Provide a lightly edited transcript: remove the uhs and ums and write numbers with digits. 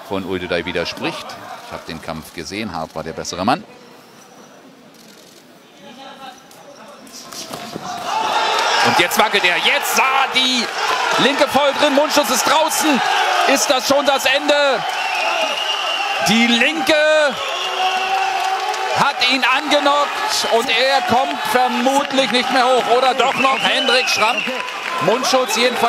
von Uldedei widerspricht. Ich habe den Kampf gesehen, Hart war der bessere Mann. Und jetzt wackelt er. Jetzt sah die linke voll drin. Mundschutz ist draußen. Ist das schon das Ende? Die linke hat ihn angenockt und er kommt vermutlich nicht mehr hoch. Oder doch noch Hendrik Schramm. Mundschutz jedenfalls.